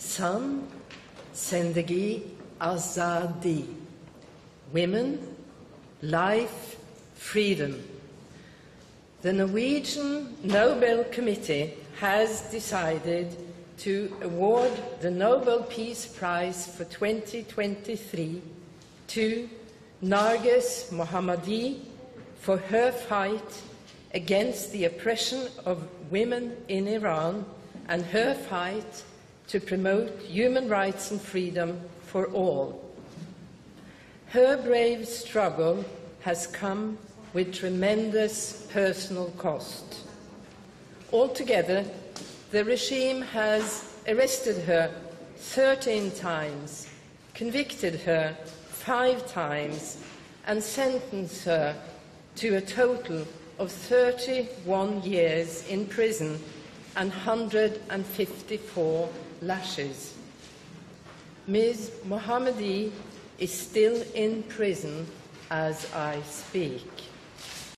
San, Zendagi, Azadi. Women, life, freedom. The Norwegian Nobel Committee has decided to award the Nobel Peace Prize for 2023 to Narges Mohammadi for her fight against the oppression of women in Iran and her fight to promote human rights and freedom for all. Her brave struggle has come with tremendous personal cost. Altogether, the regime has arrested her 13 times, convicted her 5 times, and sentenced her to a total of 31 years in prison and 154 lashes. Ms. Mohammadi is still in prison as I speak.